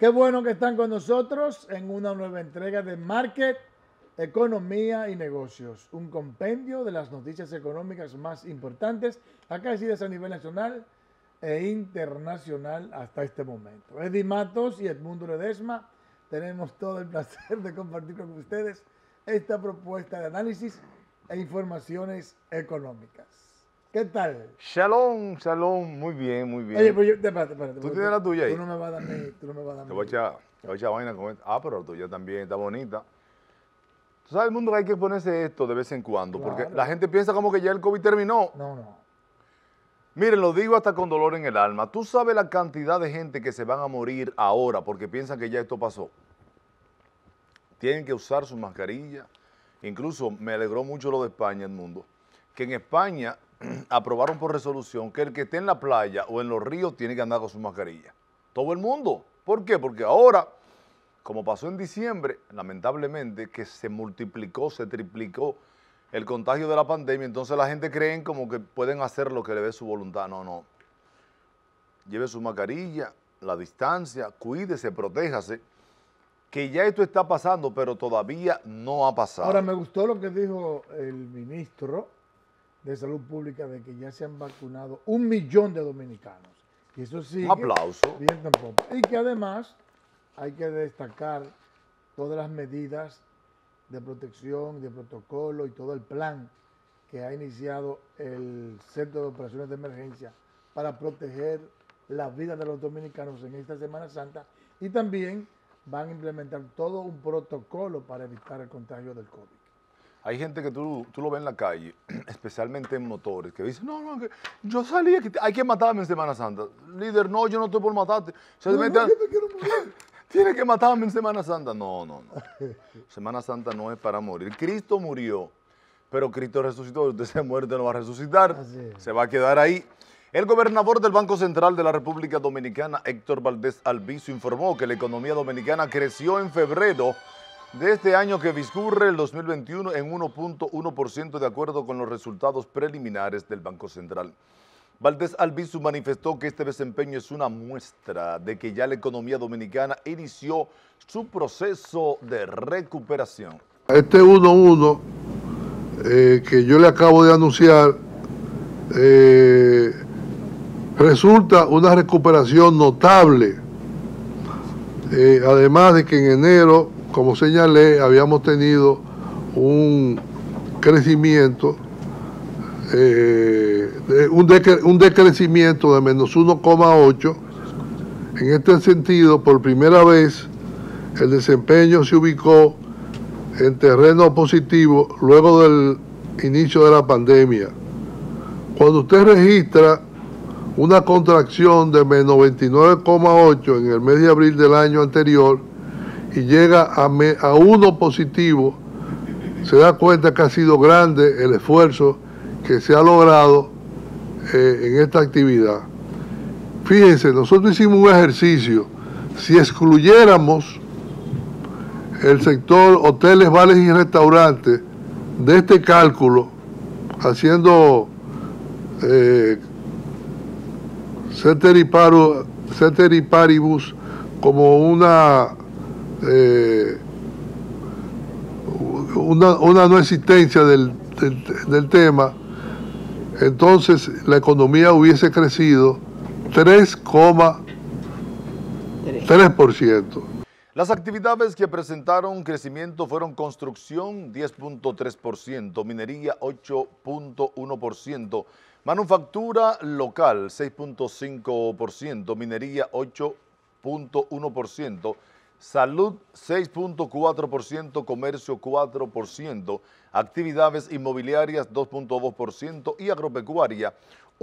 Qué bueno que están con nosotros en una nueva entrega de Market, Economía y Negocios, un compendio de las noticias económicas más importantes acaecidas a nivel nacional e internacional hasta este momento. Eddie Matos y Edmundo Ledesma tenemos todo el placer de compartir con ustedes esta propuesta de análisis e informaciones económicas. ¿Qué tal? Shalom, shalom, muy bien, muy bien. Oye, pues espérate. ¿Tú tienes la tuya ahí? Tú no me vas a dar mi, tú no me vas a dar Te mi. voy a echar vaina con esto. Ah, pero la tuya también está bonita. Tú sabes, el mundo, que hay que ponerse esto de vez en cuando, porque Claro. la gente piensa como que ya el COVID terminó. No. Miren, lo digo hasta con dolor en el alma. Tú sabes la cantidad de gente que se van a morir ahora porque piensan que ya esto pasó. Tienen que usar su mascarilla. Incluso me alegró mucho lo de España, Edmundo, que en España aprobaron por resolución que el que esté en la playa o en los ríos tiene que andar con su mascarilla. Todo el mundo. ¿Por qué? Porque ahora, como pasó en diciembre, lamentablemente, que se multiplicó, se triplicó el contagio de la pandemia, entonces la gente cree como que pueden hacer lo que le dé su voluntad. No. Lleve su mascarilla, la distancia, cuídese, protéjase, que ya esto está pasando, pero todavía no ha pasado. Ahora, me gustó lo que dijo el ministro de Salud Pública de que ya se han vacunado 1 millón de dominicanos. Y eso sí. Un aplauso. Bien tampoco. Y que además hay que destacar todas las medidas de protección, de protocolo y todo el plan que ha iniciado el Centro de Operaciones de Emergencia para proteger la vida de los dominicanos en esta Semana Santa, y también van a implementar todo un protocolo para evitar el contagio del COVID. Hay gente que tú lo ves en la calle, especialmente en motores, que dicen, no, que yo salí, hay que matarme en Semana Santa. Líder, no, yo no estoy por matarte. Yo me quiero morir. Tiene que matarme en Semana Santa. No. Semana Santa no es para morir. Cristo murió, pero Cristo resucitó. Usted se muere, no va a resucitar. Se va a quedar ahí. El gobernador del Banco Central de la República Dominicana, Héctor Valdés Albizu, informó que la economía dominicana creció en febrero de este año que discurre, el 2021, en 1.1% de acuerdo con los resultados preliminares del Banco Central. Valdés Albizu manifestó que este desempeño es una muestra de que ya la economía dominicana inició su proceso de recuperación. Este 1.1 que yo le acabo de anunciar resulta una recuperación notable, además de que en enero, como señalé, habíamos tenido un crecimiento, un decrecimiento de menos 1,8. En este sentido, por primera vez, el desempeño se ubicó en terreno positivo luego del inicio de la pandemia. Cuando usted registra una contracción de menos 29,8 en el mes de abril del año anterior y llega a 1 positivo, se da cuenta que ha sido grande el esfuerzo que se ha logrado en esta actividad. Fíjense, nosotros hicimos un ejercicio. Si excluyéramos el sector hoteles, bares y restaurantes de este cálculo, haciendo Ceteri Paribus como una no existencia del tema, entonces la economía hubiese crecido 3,3%. Las actividades que presentaron crecimiento fueron construcción 10.3%, minería 8.1%, manufactura local 6.5%, minería 8.1%, salud 6.4%, comercio 4%, actividades inmobiliarias 2.2% y agropecuaria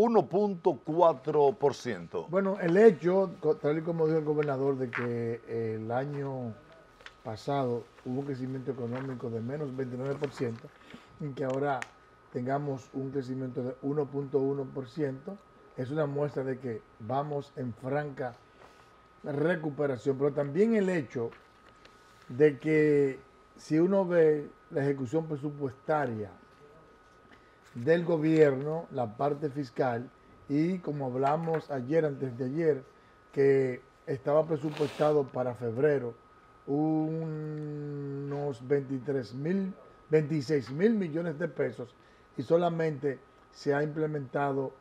1.4%. Bueno, el hecho, tal y como dijo el gobernador, de que el año pasado hubo un crecimiento económico de menos 29%, y que ahora tengamos un crecimiento de 1.1%, es una muestra de que vamos en franca recuperación. Pero también el hecho de que si uno ve la ejecución presupuestaria del gobierno, la parte fiscal, y como hablamos ayer, antes de ayer, que estaba presupuestado para febrero unos 26 mil millones de pesos y solamente se ha implementado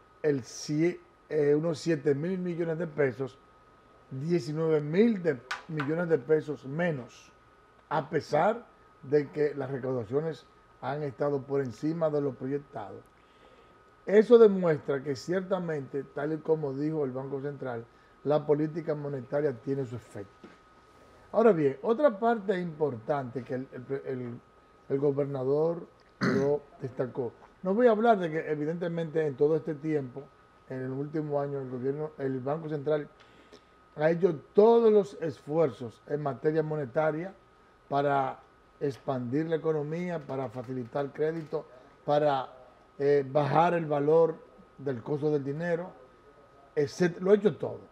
unos 7 mil millones de pesos, 19 mil millones de pesos menos, a pesar de que las recaudaciones han estado por encima de lo proyectado. Eso demuestra que ciertamente, tal y como dijo el Banco Central, la política monetaria tiene su efecto. Ahora bien, otra parte importante que el gobernador lo destacó. No voy a hablar de que evidentemente en todo este tiempo, en el último año, el Banco Central ha hecho todos los esfuerzos en materia monetaria para expandir la economía, para facilitar crédito, para bajar el valor del costo del dinero, lo ha hecho todo.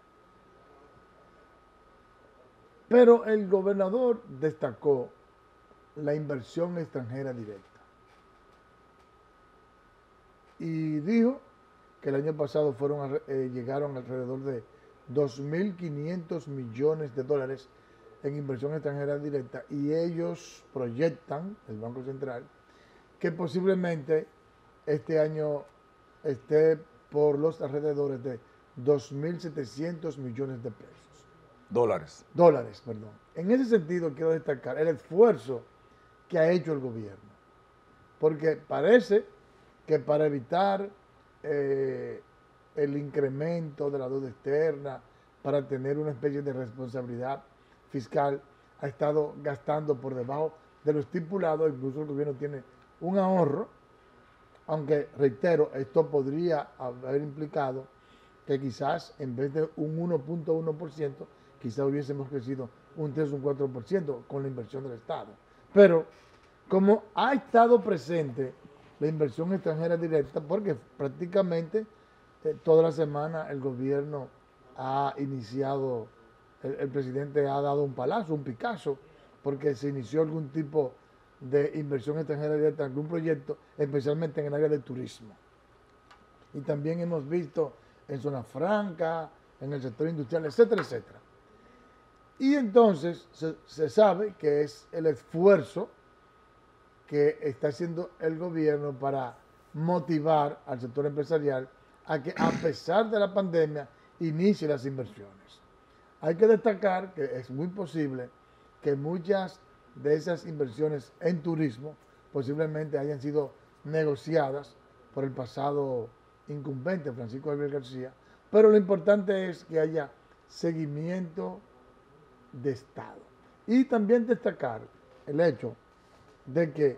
Pero el gobernador destacó la inversión extranjera directa y dijo que el año pasado llegaron alrededor de 2.500 millones de dólares en inversión extranjera directa y ellos proyectan, el Banco Central, que posiblemente este año esté por los alrededores de 2.700 millones de pesos. Dólares, perdón. En ese sentido quiero destacar el esfuerzo que ha hecho el gobierno, porque parece que para evitar el incremento de la deuda externa, para tener una especie de responsabilidad fiscal, ha estado gastando por debajo de lo estipulado. Incluso el gobierno tiene un ahorro, aunque reitero, esto podría haber implicado que quizás en vez de un 1.1%, quizás hubiésemos crecido un 3 o un 4% con la inversión del Estado. Pero como ha estado presente la inversión extranjera directa, porque prácticamente toda la semana el gobierno ha iniciado, el presidente ha dado un palazo, un Picasso, porque se inició algún tipo de inversión extranjera directa, algún proyecto, especialmente en el área del turismo. Y también hemos visto en zona franca, en el sector industrial, etcétera, etcétera. Y entonces se sabe que es el esfuerzo que está haciendo el gobierno para motivar al sector empresarial a que, a pesar de la pandemia, inicie las inversiones. Hay que destacar que es muy posible que muchas de esas inversiones en turismo posiblemente hayan sido negociadas por el pasado incumbente Francisco Javier García, pero lo importante es que haya seguimiento de Estado. Y también destacar el hecho de que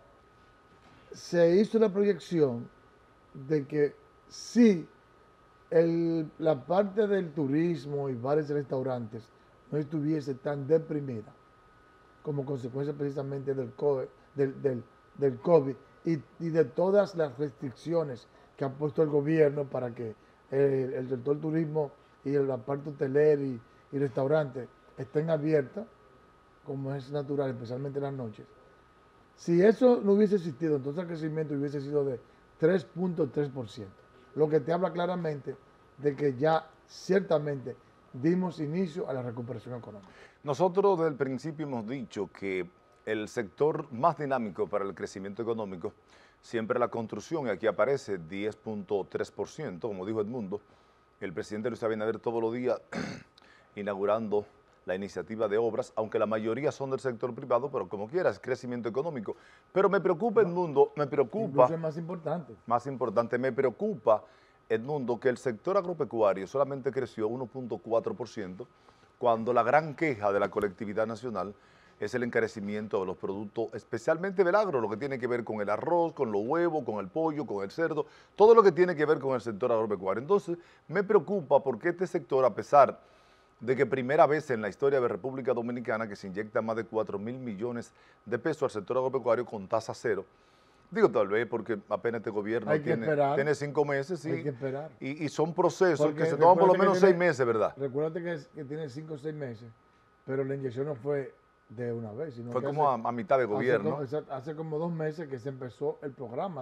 se hizo la proyección de que si la parte del turismo y bares y restaurantes no estuviese tan deprimida como consecuencia precisamente del COVID y de todas las restricciones que ha puesto el gobierno para que el sector turismo y la parte hotelera y restaurante estén abiertas, como es natural, especialmente en las noches. Si eso no hubiese existido, entonces el crecimiento hubiese sido de 3.3%, lo que te habla claramente de que ya ciertamente dimos inicio a la recuperación económica. Nosotros desde el principio hemos dicho que el sector más dinámico para el crecimiento económico siempre es la construcción, y aquí aparece 10.3%, como dijo Edmundo, el presidente Luis Abinader todos los días inaugurando la iniciativa de obras, aunque la mayoría son del sector privado, pero como quiera, es crecimiento económico. Pero me preocupa, Edmundo, me preocupa... Incluso es más importante. Más importante, me preocupa, Edmundo, que el sector agropecuario solamente creció 1.4%, cuando la gran queja de la colectividad nacional es el encarecimiento de los productos, especialmente del agro, lo que tiene que ver con el arroz, con los huevos, con el pollo, con el cerdo, todo lo que tiene que ver con el sector agropecuario. Entonces, me preocupa porque este sector, a pesar de que primera vez en la historia de República Dominicana que se inyecta más de 4.000 millones de pesos al sector agropecuario con tasa cero. Digo tal vez porque apenas este gobierno tiene 5 meses, sí, hay que esperar. Y son procesos Porque que se toman por lo menos 6 meses, ¿verdad? Recuérdate que tiene 5 o 6 meses, pero la inyección no fue de una vez, sino fue que como a mitad de gobierno. Hace como 2 meses que se empezó el programa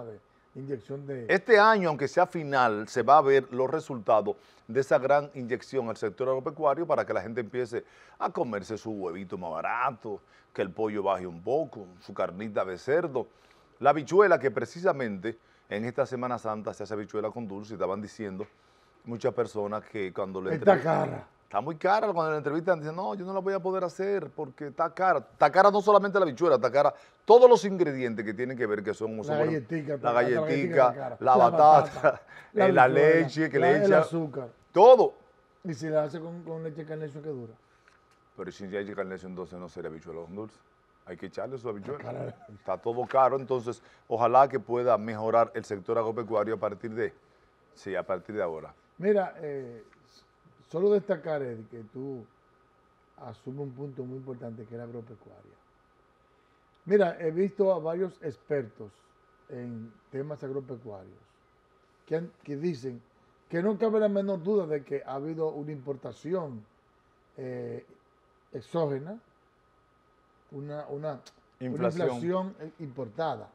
inyección de... Este año, aunque sea final, se va a ver los resultados de esa gran inyección al sector agropecuario para que la gente empiece a comerse su huevito más barato, que el pollo baje un poco, su carnita de cerdo. La habichuela, que precisamente en esta Semana Santa se hace habichuela con dulce, y estaban diciendo muchas personas que cuando le Está cara. está muy cara, cuando la entrevistan dicen, no, yo no la voy a poder hacer porque está cara. Está cara no solamente la habichuela, está cara todos los ingredientes que tienen que ver, que son La galletica, la hasta galletica, está cara. la batata, la habichuela, leche que le el echan, azúcar. todo. Y si la hace con leche carnation, ¿qué dura? Pero si hay carnation, entonces no sería habichuela con dulce. Hay que echarle su habichuela. Cara. Está todo caro, entonces ojalá que pueda mejorar el sector agropecuario a partir de ahora. Mira, solo destacar, Eddie, que tú asumes un punto muy importante que es la agropecuaria. Mira, he visto a varios expertos en temas agropecuarios que dicen que no cabe la menor duda de que ha habido una importación exógena, una inflación importada.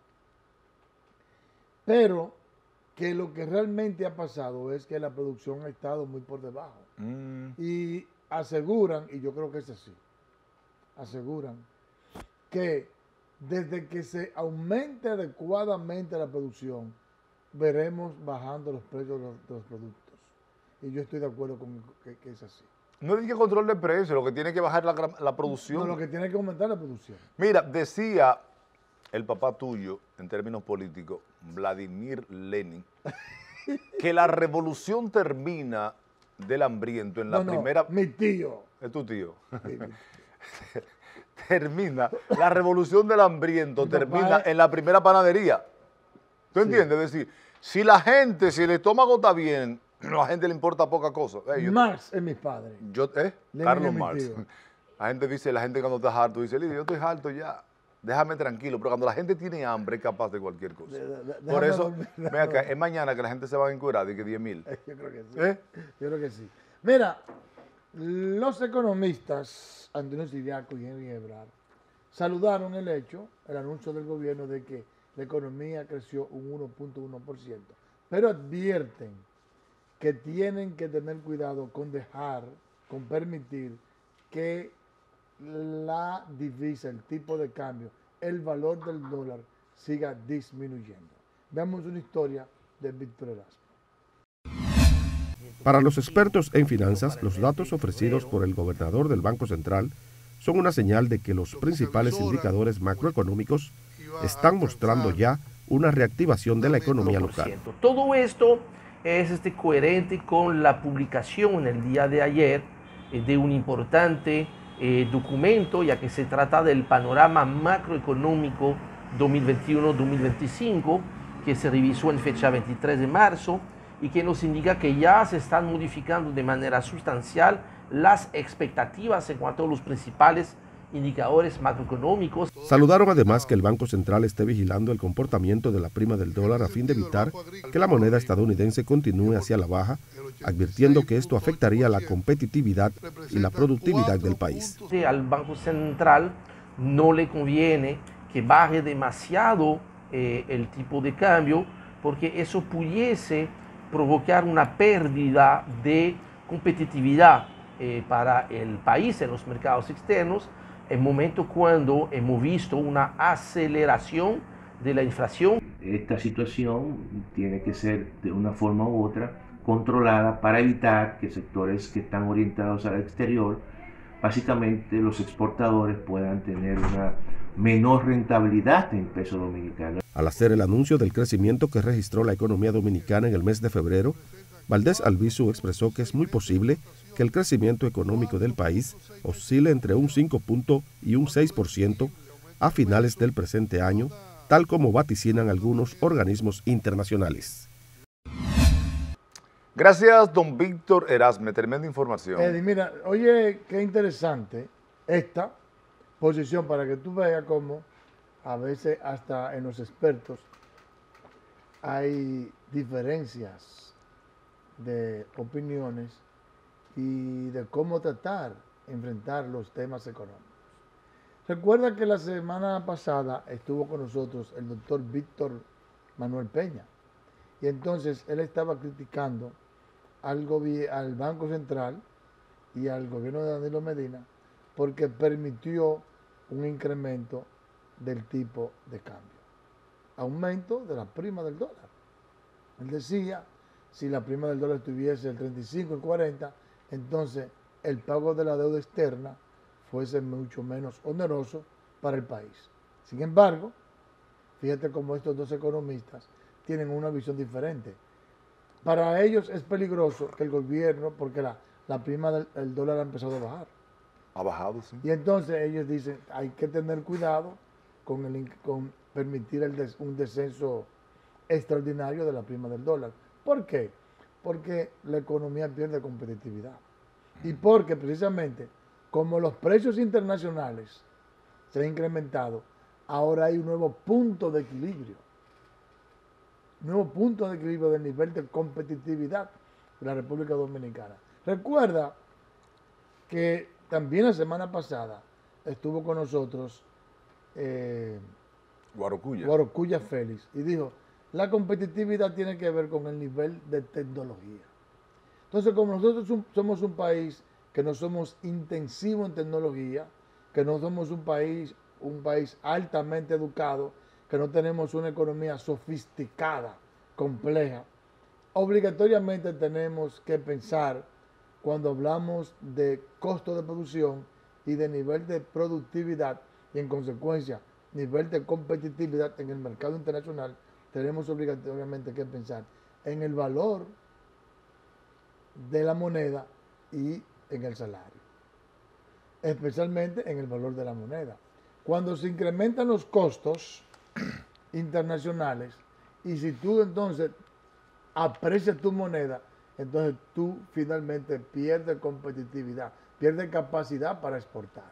Pero que lo que realmente ha pasado es que la producción ha estado muy por debajo. Y aseguran, y yo creo que es así, aseguran que desde que se aumente adecuadamente la producción, veremos bajando los precios de los productos. Y yo estoy de acuerdo con que es así. No es que control de precios, lo que tiene que bajar la producción. No, lo que tiene que aumentar la producción. Mira, decía el papá tuyo, en términos políticos, Vladimir Lenin, que la revolución termina del hambriento en la primera... mi tío. ¿Es tu tío? Sí, Termina, la revolución del hambriento Mi termina papá en la primera panadería. ¿Tú entiendes? Es decir, si el estómago está bien, a la gente le importa poca cosa. Marx es mi padre. Carlos es mi Marx. tío. La gente cuando está harto dice, Lidia, yo estoy harto ya, déjame tranquilo. Pero cuando la gente tiene hambre es capaz de cualquier cosa. Por Déjame eso, dormir, ven acá, es mañana que la gente se va a encuerar y que 10,000. Yo creo que sí. ¿Eh? Yo creo que sí. Mira, los economistas Antonio Siriaco y Henry Ebrard saludaron el anuncio del gobierno de que la economía creció un 1.1%, pero advierten que tienen que tener cuidado con permitir que la divisa, el tipo de cambio, el valor del dólar siga disminuyendo. Veamos una historia de Víctor Erasmo. Para los expertos en finanzas, los datos ofrecidos por el gobernador del Banco Central son una señal de que los principales indicadores macroeconómicos están mostrando ya una reactivación de la economía local. Todo esto es coherente con la publicación en el día de ayer de un importante documento, ya que se trata del panorama macroeconómico 2021-2025, que se revisó en fecha 23 de marzo y que nos indica que ya se están modificando de manera sustancial las expectativas en cuanto a los principales indicadores macroeconómicos. Saludaron además que el Banco Central esté vigilando el comportamiento de la prima del dólar a fin de evitar que la moneda estadounidense continúe hacia la baja, advirtiendo que esto afectaría la competitividad y la productividad del país. Al Banco Central no le conviene que baje demasiado el tipo de cambio, porque eso pudiese provocar una pérdida de competitividad para el país en los mercados externos, en momento cuando hemos visto una aceleración de la inflación. Esta situación tiene que ser de una forma u otra controlada para evitar que sectores que están orientados al exterior, básicamente los exportadores, puedan tener una menor rentabilidad en peso dominicano. Al hacer el anuncio del crecimiento que registró la economía dominicana en el mes de febrero, Valdés Albizu expresó que es muy posible que el crecimiento económico del país oscile entre un 5 y un 6% a finales del presente año, tal como vaticinan algunos organismos internacionales. Gracias, don Víctor Erasme, tremenda información. Eddie, mira, oye, qué interesante esta posición para que tú veas cómo a veces hasta en los expertos hay diferencias de opiniones y de cómo enfrentar los temas económicos. Recuerda que la semana pasada estuvo con nosotros el doctor Víctor Manuel Peña. Y entonces él estaba criticando al Banco Central y al gobierno de Danilo Medina porque permitió un incremento del tipo de cambio, aumento de la prima del dólar. Él decía, si la prima del dólar estuviese el 35, el 40, entonces el pago de la deuda externa fuese mucho menos oneroso para el país. Sin embargo, fíjate cómo estos dos economistas tienen una visión diferente. Para ellos es peligroso que el gobierno, porque la prima del dólar ha empezado a bajar. Ha bajado, sí. Y entonces ellos dicen, hay que tener cuidado con permitir un descenso extraordinario de la prima del dólar. ¿Por qué? Porque la economía pierde competitividad. Y porque precisamente, como los precios internacionales se han incrementado, ahora hay un nuevo punto de equilibrio. Nuevo punto de equilibrio del nivel de competitividad de la República Dominicana. Recuerda que también la semana pasada estuvo con nosotros Guarocuya Félix y dijo, la competitividad tiene que ver con el nivel de tecnología. Entonces, como nosotros somos un país que no somos intensivos en tecnología, que no somos un país altamente educado, que no tenemos una economía sofisticada, compleja, obligatoriamente tenemos que pensar cuando hablamos de costo de producción y de nivel de productividad y en consecuencia nivel de competitividad en el mercado internacional, tenemos obligatoriamente que pensar en el valor de la moneda y en el salario, especialmente en el valor de la moneda. Cuando se incrementan los costos internacionales y si tú entonces aprecias tu moneda, entonces tú finalmente pierdes competitividad, pierdes capacidad para exportar.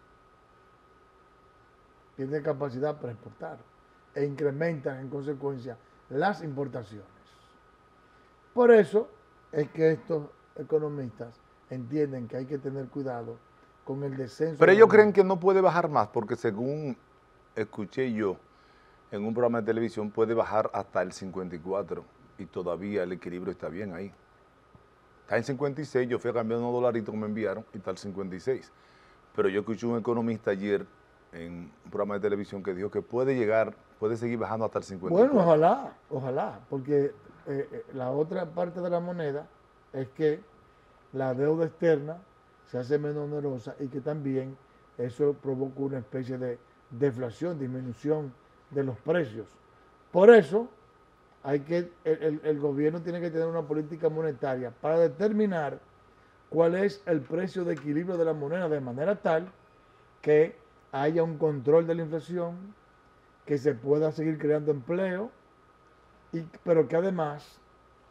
Pierdes capacidad para exportar e incrementan en consecuencia las importaciones. Por eso es que estos economistas entienden que hay que tener cuidado con el descenso. Pero ellos creen que no puede bajar más porque según escuché yo en un programa de televisión puede bajar hasta el 54 y todavía el equilibrio está bien ahí. Está en 56, yo fui a cambiar unos dolaritos que me enviaron y está el 56. Pero yo escuché un economista ayer en un programa de televisión que dijo que puede seguir bajando hasta el 54. Bueno, ojalá, porque la otra parte de la moneda es que la deuda externa se hace menos onerosa y que también eso provoca una especie de deflación, disminución de los precios. Por eso el gobierno tiene que tener una política monetaria para determinar cuál es el precio de equilibrio de la moneda de manera tal que haya un control de la inflación, que se pueda seguir creando empleo, pero que además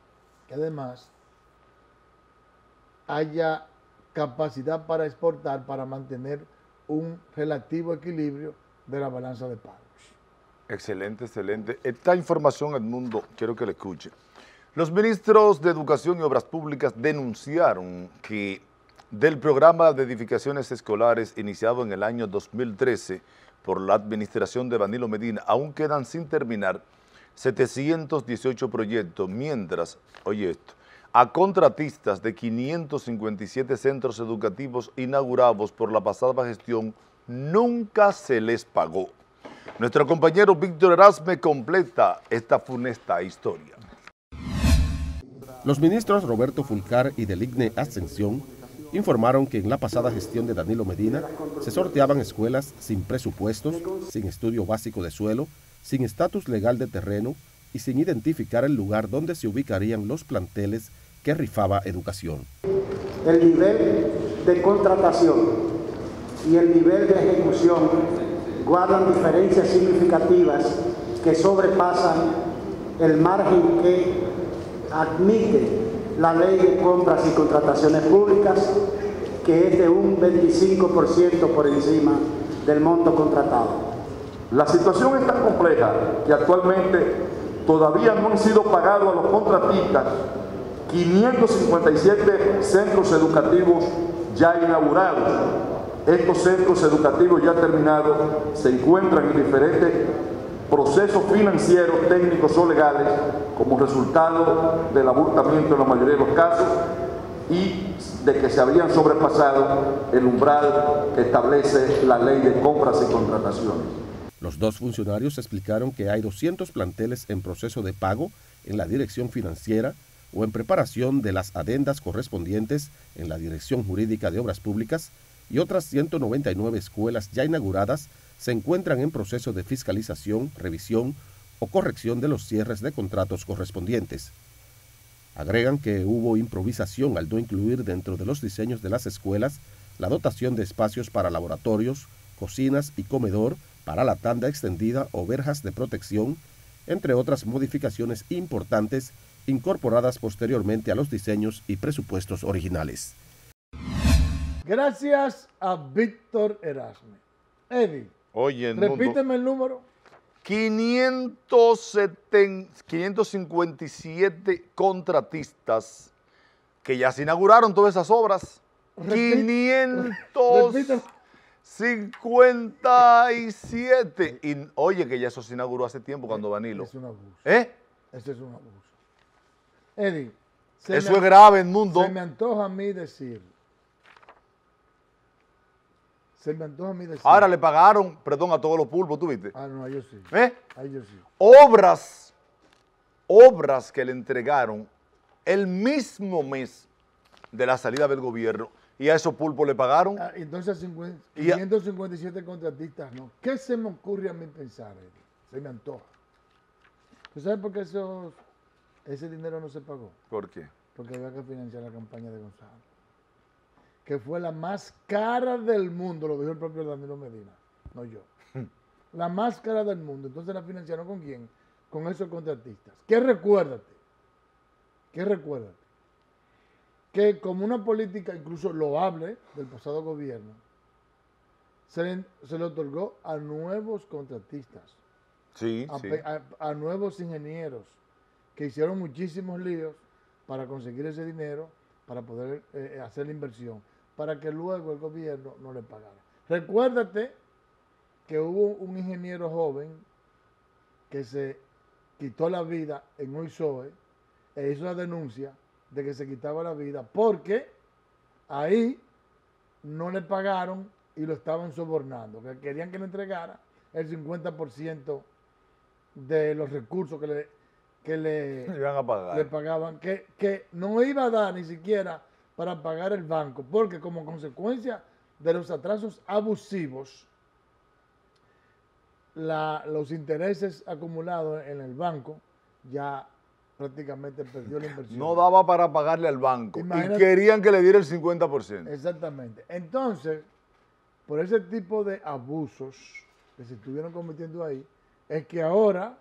haya capacidad para exportar para mantener un relativo equilibrio de la balanza de pagos. Excelente, excelente. Esta información, Edmundo, quiero que la escuche. Los ministros de Educación y Obras Públicas denunciaron que del programa de edificaciones escolares iniciado en el año 2013 por la administración de Danilo Medina, aún quedan sin terminar 718 proyectos, mientras, oye esto, a contratistas de 557 centros educativos inaugurados por la pasada gestión nunca se les pagó. Nuestro compañero Víctor Erasme completa esta funesta historia. Los ministros Roberto Fulcar y Deligne Ascensión informaron que en la pasada gestión de Danilo Medina se sorteaban escuelas sin presupuestos, sin estudio básico de suelo, sin estatus legal de terreno y sin identificar el lugar donde se ubicarían los planteles que rifaba educación. El nivel de contratación y el nivel de ejecución guardan diferencias significativas que sobrepasan el margen que admite la ley de compras y contrataciones públicas, que es de un 25% por encima del monto contratado. La situación es tan compleja que actualmente todavía no han sido pagados a los contratistas 557 centros educativos ya inaugurados. Estos centros educativos ya terminados se encuentran en diferentes procesos financieros, técnicos o legales como resultado del abultamiento en la mayoría de los casos y de que se habrían sobrepasado el umbral que establece la ley de compras y contrataciones. Los dos funcionarios explicaron que hay 200 planteles en proceso de pago en la dirección financiera o en preparación de las adendas correspondientes en la Dirección Jurídica de Obras Públicas y otras 199 escuelas ya inauguradas se encuentran en proceso de fiscalización, revisión o corrección de los cierres de contratos correspondientes. Agregan que hubo improvisación al no incluir dentro de los diseños de las escuelas la dotación de espacios para laboratorios, cocinas y comedor para la tanda extendida o verjas de protección, entre otras modificaciones importantes incorporadas posteriormente a los diseños y presupuestos originales. Gracias a Víctor Erasme. Eddie, Oye, repíteme el número. 557 contratistas que ya se inauguraron todas esas obras. 557. Y oye, que ya eso se inauguró hace tiempo cuando Danilo. Es un abuso. ¿Eh? Ese es un abuso. Eddie, Eso es grave, Edmundo. Se me antoja a mí decir. Ahora le pagaron, perdón, a todos los pulpos, ¿tú viste? Ah, no, a ellos sí. ¿Eh? A ellos sí. Obras que le entregaron el mismo mes de la salida del gobierno y a esos pulpos le pagaron. Ah, entonces 557 contratistas, ¿no? ¿Qué se me ocurre a mí pensar, Eddie? Se me antoja. ¿Tú sabes por qué ese dinero no se pagó? ¿Por qué? Porque había que financiar la campaña de Gonzalo, que fue la más cara del mundo, lo dijo el propio Danilo Medina, no yo. La más cara del mundo. Entonces la financiaron ¿con quién? Con esos contratistas. Que recuérdate, que como una política incluso loable del pasado gobierno, se le otorgó a nuevos contratistas, a nuevos ingenieros que hicieron muchísimos líos para conseguir ese dinero, para poder hacer la inversión, para que luego el gobierno no le pagara. Recuérdate que hubo un ingeniero joven que se quitó la vida en OISOE e hizo la denuncia de que se quitaba la vida porque ahí no le pagaron y lo estaban sobornando, que querían que le entregara el 50% de los recursos que le pagaban, que no iba a dar ni siquiera para pagar el banco, porque como consecuencia de los atrasos abusivos, los intereses acumulados en el banco ya prácticamente perdió la inversión. No daba para pagarle al banco. Imagínate, y querían que le diera el 50%. Exactamente. Entonces, por ese tipo de abusos que se estuvieron cometiendo ahí, es que ahora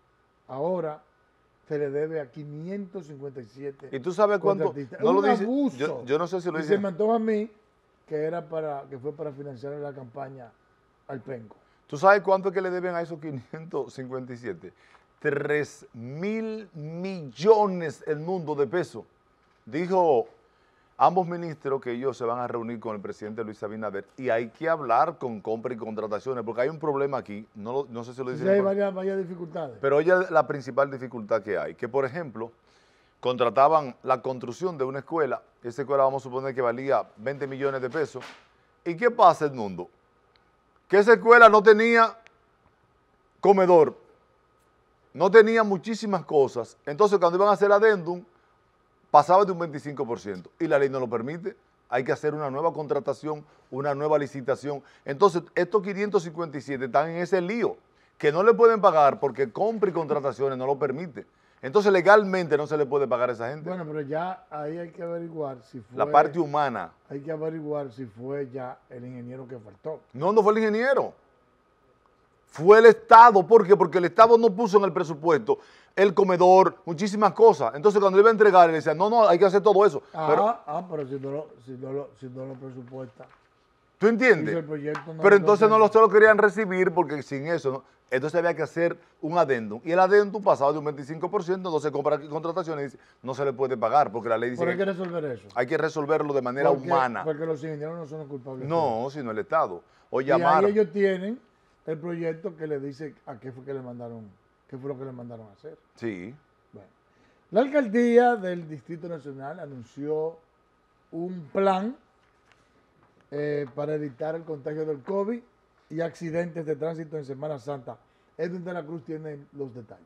se le debe a 557. ¿Y tú sabes cuánto? No lo dice. Abuso. Yo no sé si lo dice. Se me antoja a mí que fue para financiar la campaña al Penco. ¿Tú sabes cuánto es que le deben a esos 557? 3.000 millones el mundo de pesos. Dijo ambos ministros que ellos se van a reunir con el presidente Luis Abinader y hay que hablar con compra y contrataciones porque hay un problema aquí, no sé si lo dicen. Sí, hay varias dificultades. Pero oye la principal dificultad que hay, que por ejemplo, contrataban la construcción de una escuela, esa escuela vamos a suponer que valía 20 millones de pesos. ¿Y qué pasa, Edmundo? Que esa escuela no tenía comedor, no tenía muchísimas cosas. Entonces, cuando iban a hacer el adendum, pasaba de un 25%. Y la ley no lo permite. Hay que hacer una nueva contratación, una nueva licitación. Entonces, estos 557 están en ese lío, que no le pueden pagar porque compra y contrataciones no lo permite. Entonces, legalmente no se le puede pagar a esa gente. Bueno, pero ya ahí hay que averiguar si fue... La parte humana. Hay que averiguar si fue ya el ingeniero que faltó. No fue el ingeniero. Fue el Estado. ¿Por qué? Porque el Estado no puso en el presupuesto el comedor, muchísimas cosas. Entonces, cuando le iba a entregar, le decían, no, hay que hacer todo eso. Pero si no lo presupuesta. ¿Tú entiendes? El proyecto pero entonces no lo querían recibir porque sin eso, ¿no? Entonces había que hacer un adendum. Y el adendum pasaba de un 25%, entonces compra contrataciones y dice, no se le puede pagar porque la ley dice pero hay que resolver eso. Hay que resolverlo de manera humana. Porque los ingenieros no son los culpables. No, sino el Estado. O llamar. Y ahí ellos tienen el proyecto que le dice a qué fue que le mandaron, qué fue lo que le mandaron a hacer. Sí. Bueno, la alcaldía del Distrito Nacional anunció un plan para evitar el contagio del COVID y accidentes de tránsito en Semana Santa. Edwin de la Cruz tiene los detalles.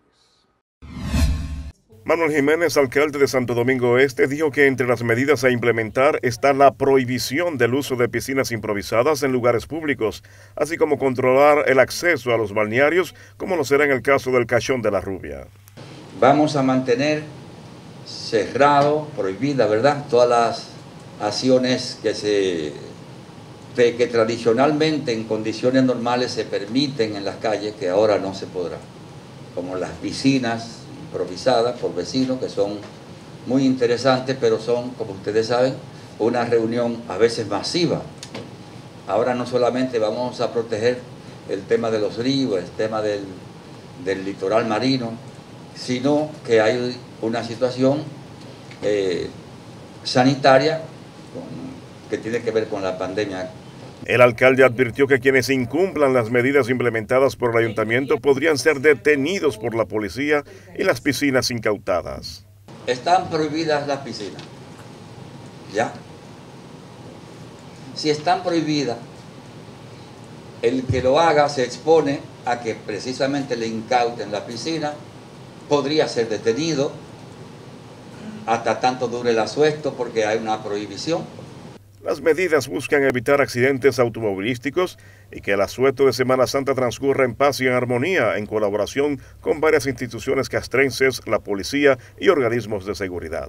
Manuel Jiménez, alcalde de Santo Domingo Este, dijo que entre las medidas a implementar está la prohibición del uso de piscinas improvisadas en lugares públicos, así como controlar el acceso a los balnearios, como lo será en el caso del Cachón de la Rubia. Vamos a mantener cerrado, prohibida, ¿verdad?, todas las acciones que tradicionalmente en condiciones normales se permiten en las calles, que ahora no se podrá, como las piscinas improvisadas por vecinos, que son muy interesantes, pero son, como ustedes saben, una reunión a veces masiva. Ahora no solamente vamos a proteger el tema de los ríos, el tema del litoral marino, sino que hay una situación sanitaria que tiene que ver con la pandemia. El alcalde advirtió que quienes incumplan las medidas implementadas por el ayuntamiento podrían ser detenidos por la policía y las piscinas incautadas. Están prohibidas las piscinas, ¿ya? Si están prohibidas, el que lo haga se expone a que precisamente le incauten la piscina, podría ser detenido hasta tanto dure el asuesto porque hay una prohibición. Las medidas buscan evitar accidentes automovilísticos y que el asueto de Semana Santa transcurra en paz y en armonía, en colaboración con varias instituciones castrenses, la policía y organismos de seguridad.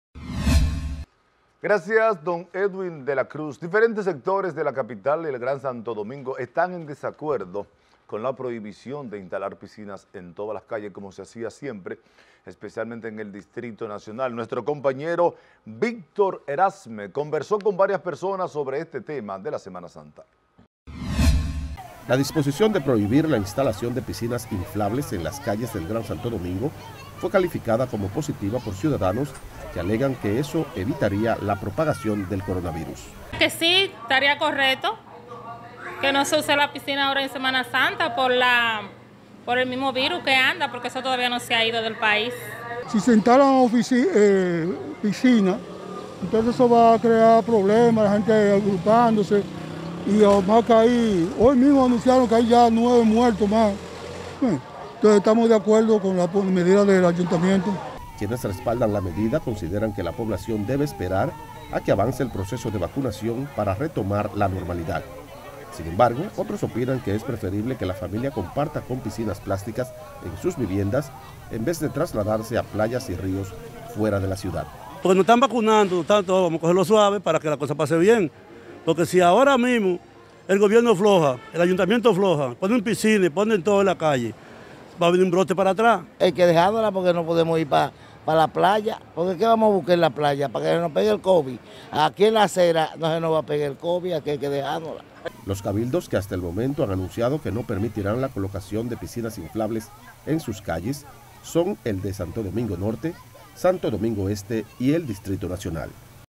Gracias, don Edwin de la Cruz. Diferentes sectores de la capital y el Gran Santo Domingo están en desacuerdo con la prohibición de instalar piscinas en todas las calles, como se hacía siempre, especialmente en el Distrito Nacional. Nuestro compañero Víctor Erasme conversó con varias personas sobre este tema de la Semana Santa. La disposición de prohibir la instalación de piscinas inflables en las calles del Gran Santo Domingo fue calificada como positiva por ciudadanos que alegan que eso evitaría la propagación del coronavirus. Que sí, estaría correcto que no se use la piscina ahora en Semana Santa por el mismo virus que anda, porque eso todavía no se ha ido del país. Si se instalan piscinas, entonces eso va a crear problemas, la gente agrupándose, y además que ahí, hoy mismo anunciaron que hay ya 9 muertos más. Entonces estamos de acuerdo con la medida del ayuntamiento. Quienes respaldan la medida consideran que la población debe esperar a que avance el proceso de vacunación para retomar la normalidad. Sin embargo, otros opinan que es preferible que la familia comparta con piscinas plásticas en sus viviendas en vez de trasladarse a playas y ríos fuera de la ciudad. Porque nos están vacunando, tanto vamos a cogerlo suave para que la cosa pase bien. Porque si ahora mismo el gobierno floja, el ayuntamiento floja, ponen piscinas, ponen todo en la calle, va a venir un brote para atrás. Hay que dejarla porque no podemos ir para la playa, porque ¿qué vamos a buscar en la playa? Para que nos pegue el COVID. Aquí en la acera no se nos va a pegar el COVID, aquí hay que dejárnosla. Los cabildos que hasta el momento han anunciado que no permitirán la colocación de piscinas inflables en sus calles son el de Santo Domingo Norte, Santo Domingo Este y el Distrito Nacional.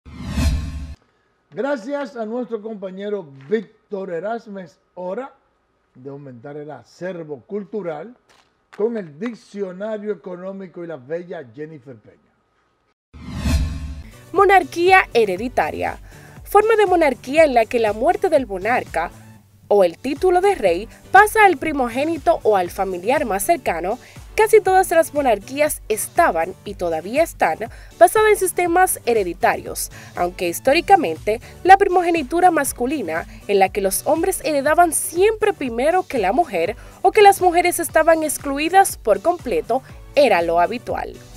Gracias a nuestro compañero Víctor Erasme, es hora de aumentar el acervo cultural con el Diccionario Económico y la bella Jennifer Peña. Monarquía hereditaria. Forma de monarquía en la que la muerte del monarca o el título de rey pasa al primogénito o al familiar más cercano. Casi todas las monarquías estaban y todavía están basadas en sistemas hereditarios, aunque históricamente la primogenitura masculina, en la que los hombres heredaban siempre primero que la mujer o que las mujeres estaban excluidas por completo, era lo habitual.